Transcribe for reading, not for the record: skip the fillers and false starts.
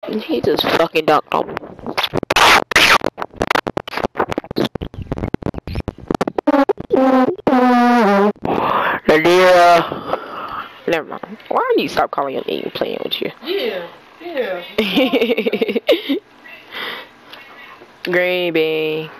He just fucking dunked on me. Nadira. Never mind. Why do you stop calling your name playing with you? Yeah. Yeah. Green bean.